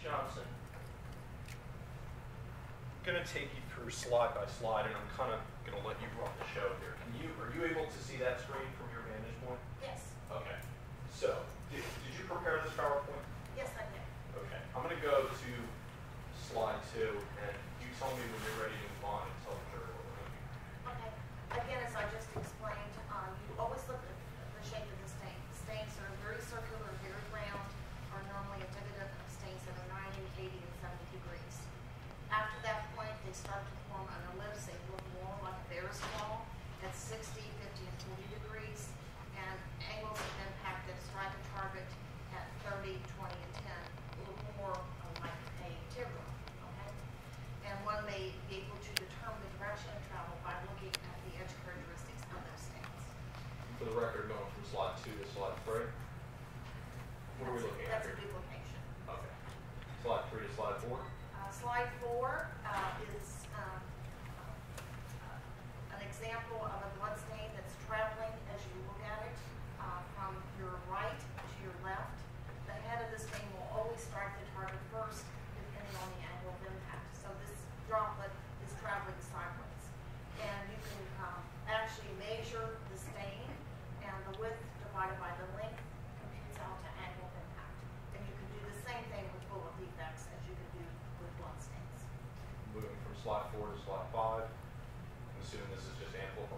Johnson. I'm going to take you through slide by slide, and I'm kind of going to let you run the show here. Are you able to see that screen from your vantage point? Yes. Okay. So, did you prepare this PowerPoint? Yes, I did. Okay. I'm going to go to slide 2, and you tell me when you're ready to move on and tell the jury what we're looking at. Okay. Again, as I just explained, you always look at the shape of the stain. Stains that are very circular, very round, are normally indicative of stains that are 90, 80, and 70 degrees. After that point, they start to form an ellipse. They look more like a Ferris wheel at 60, 50, and 40 degrees, and angles of impact that strike a target at 30, 20, and 10, a little more like a teardrop. Okay? And one may be able to determine the direction of travel by looking at the edge characteristics of those stains. For the record, going from slide 2 to slide 3, what are we looking at That's here? a duplication. Okay. Slide 3 to slide 4? Slide 4 is an example of a blood stain that's traveling as you look at it from your right to your left. The head of the stain will always strike the target first, depending on the angle of impact. So this droplet is traveling sideways. And you can actually measure the stain, and the width divided by the length computes out to angle of impact. And you can do the same thing with bullet defects as you can do with blood stains. Moving from slide 4 to slide 5. I'm assuming this is just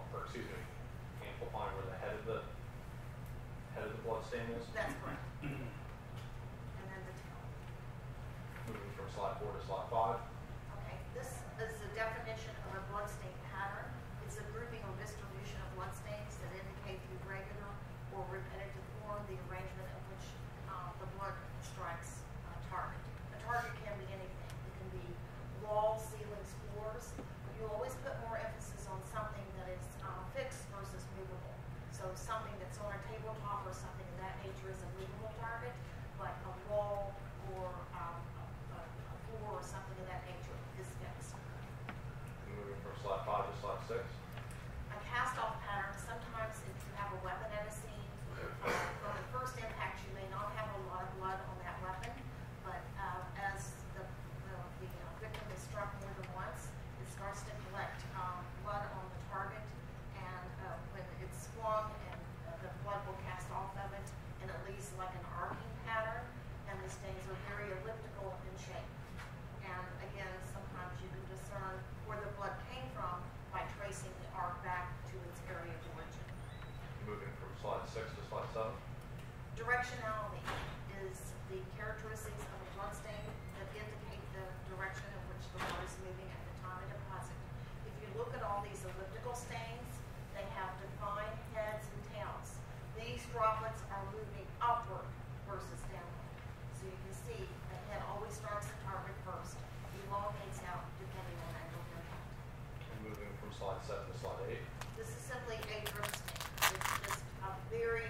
amplifying where the head of the blood stain is. That's correct. And then the tail. Moving from slide 4 to slide 5. Okay, this is the definition of a blood stain pattern. It's a grouping or distribution of blood stains that indicate the irregular or repetitive form, the arrangement in which the blood strikes a target. A target can be anything. It can be walls, ceilings, floors. But you always put more emphasis on something that is fixed versus movable. So something that's on a tabletop or something of that nature is a movable target, but a wall or a floor or something of that nature is fixed. Moving from slide 5 to slide 6. A cast-off pattern, sometimes if you have a weapon at a scene, from the first impact you may not have a lot of blood on that weapon, but as the victim is struck more than once, it starts to collect blood on the target, and when it's swung, and the blood will cast off of it, and it leaves like an arcing pattern, and the stains are very elliptical in shape. And again, sometimes you can discern where the blood came from by tracing the arc back to its area of origin. Moving from slide 6 to slide 7. Directionality is the characteristics of a blood stain that indicate the direction in which the blood is moving at the time of deposit. If you look at all these elliptical stains, they have defined heads and tails. These droplets are moving upward versus downward. So you can see the head always strikes the target first, elongates out depending on angle of impact. And moving from slide 7 to slide 8. This is simply a drip stain. It's just a very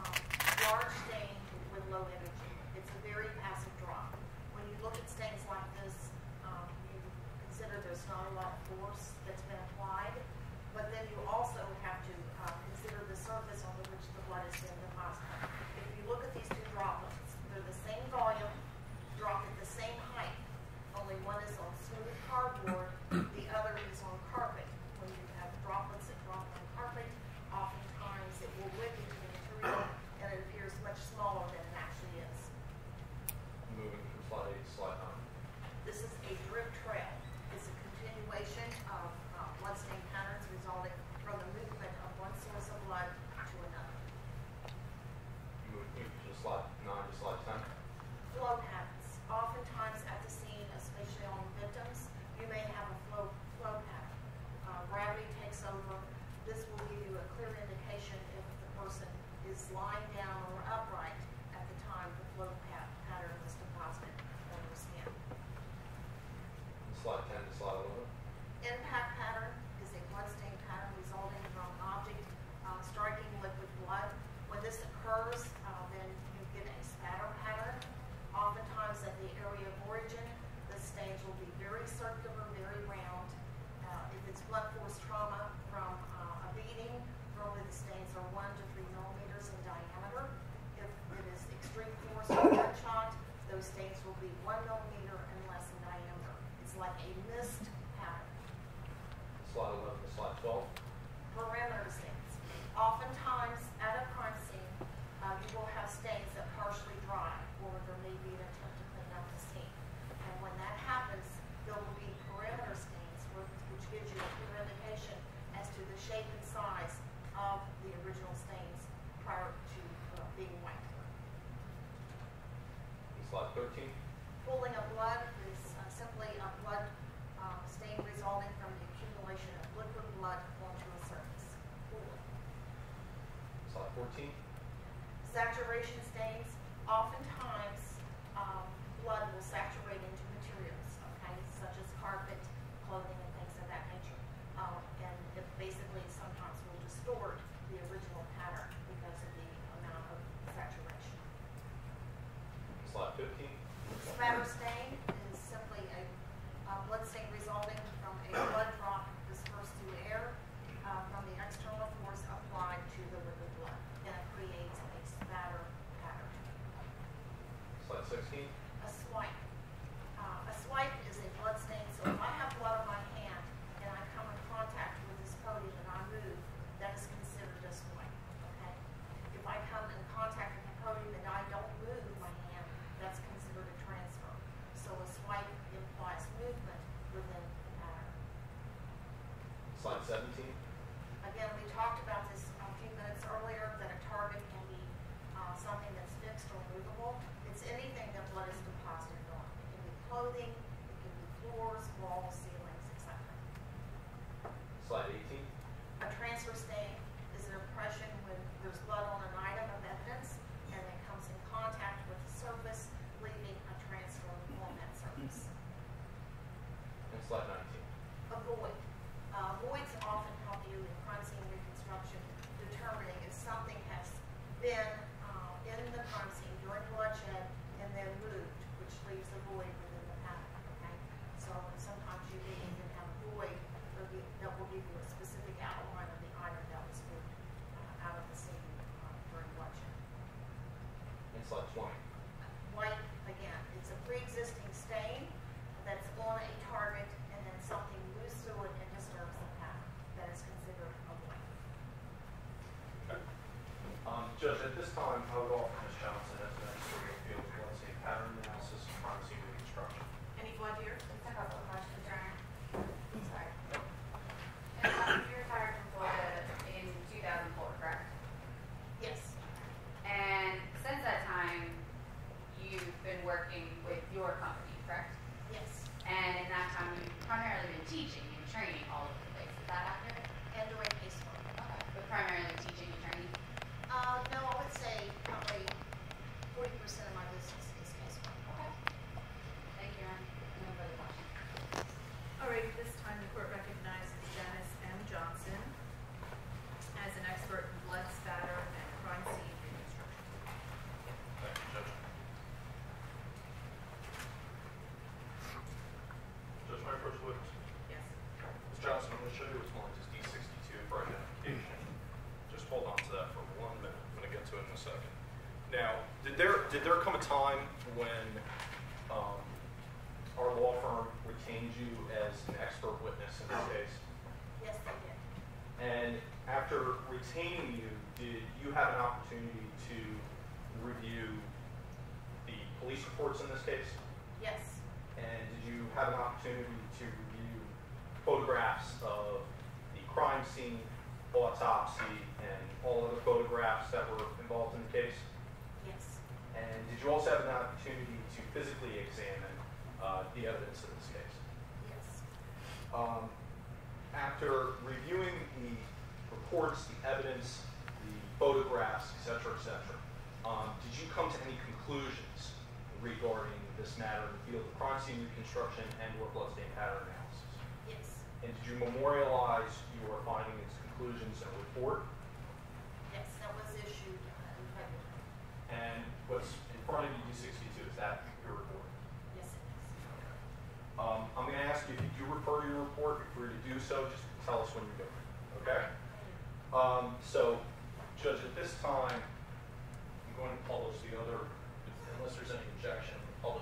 large stain with low energy. It's a very passive drop. When you look at stains like this, you consider there's not a lot of force that's been applied, but then you also have to consider the surface on which the blood has been deposited. If you look at these two droplets, they're the same volume, drop at the same height, only one is on smooth cardboard, the other is on carpet. When you have droplets that drop on carpet, oftentimes it will whip into the material and it appears much smaller than it actually is. Moving from slide 8 to slide 9. This is a drip trail. It's a continuation of blood stain patterns resulting from the movement of one source of blood to another. those stains will be 1 millimeter and less in diameter. It's like a mist pattern. Slide 11 to slide 12. Perimeter stains. Oftentimes, at a crime scene, you will have stains that partially dry, or there may be an attempt to clean up the scene. And when that happens, there will be perimeter stains, which gives you a clear indication as to the shape and size of the original stains prior to being wiped. Slide 13. Pooling of blood is simply a blood stain resulting from the accumulation of liquid blood onto a surface. Pooling. Slide 14. Saturation stains, oftentimes blood will saturate into materials, okay, such as carpet, clothing, and things of that nature. And it basically sometimes will distort the original pattern because of the amount of saturation. Slide 15. Spatter stain is simply a blood stain resulting from a blood drop dispersed through air from the external force applied to the liquid blood, and it creates a spatter pattern. Slide 16. A swipe. A swipe is a blood stain, so if I have blood on my hand and I come in contact with this podium and I move, that is considered a swipe. Okay? If I come in contact with the podium and I don't move my hand, that's considered a transfer. So a swipe implies movement within the pattern. Slide 17. Again, we talked about this a few minutes earlier, that a target can be something that's fixed or movable. It's anything that blood is deposited on. It can be clothing, it can be floors, walls, ceilings, etc. Slide 18. A transfer stain is an impression when there's blood on an item of evidence and it comes in contact with the surface, leaving a transfer on that surface. And slide 19. A void. Voids often help you in crime scene reconstruction, determining if something has been in the crime scene during bloodshed and then moved, which leaves a void within the pattern. Okay, so sometimes you may even have a void that will give you a specific outline of the item that was moved out of the scene during bloodshed. And slide 20. White, again, it's a pre-existing stain that's on a target, and then something moves through it and disturbs the pattern. That is considered a white. Okay. Judge, at this time, I would offer Ms. Johnson as an expert in the field of blood stain pattern analysis and crime scene reconstruction. Any blood here? Just a couple of questions, Your Honor. Sorry. You retired from Florida in 2004, correct? Yes. And since that time, you've been working with your company, correct? Yes. And in that time, you've primarily been teaching and training all over the place. Is that accurate? And doing casework. Okay. But primarily teaching and training? No, I would say probably 40% of my business is casework. Okay. Thank you, Your Honor. No further questions. All right, at this time, the court recognizes Janice M. Johnson as an expert in blood spatter and crime scene reconstruction. Thank you, Judge. Judge, my first witness. Yes. Ms. Johnson, I'm going to show you what's marked as D62 for identification. Just hold on to that for 1 minute. I'm going to get to it in a second. Now, did there come a time when our law firm retained you as an expert witness in this case? Yes, they did. And after retaining you, did you have an opportunity to review the police reports in this case? Yes. And did you have an opportunity to review photographs of the crime scene, autopsy, and all other photographs that were involved in the case? Yes. And did you also have an opportunity to physically examine the evidence in this case? Yes. After reviewing the reports, the evidence, the photographs, et cetera, did you come to any conclusions regarding this matter in the field of crime scene reconstruction and or blood stain pattern analysis? Yes. And did you memorialize your findings, conclusions, in a report? Yes, that was issued in February. And what's in front of you, D62, is that your report? Yes, it is. I'm going to ask you, if you do refer to your report, if you're to do so, just tell us when you're doing it, okay? So, Judge, at this time, I'm going to publish the other, unless there's any objection, I'll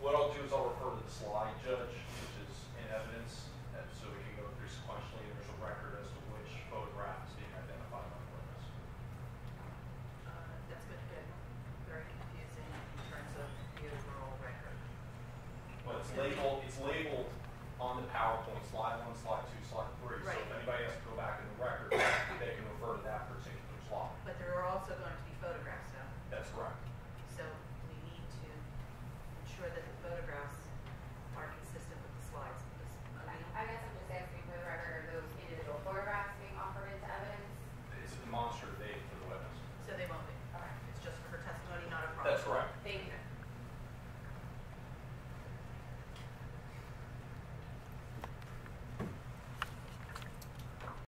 What I'll do is I'll refer to the slide, Judge, which is in evidence, so we can go through sequentially, and there's a record as to which photograph is being identified by the witness. That's been good, very confusing in terms of the overall record. Well, it's labeled on the PowerPoint, slide 1, slide 2, slide 3. So Right. if anybody has to go back in the record,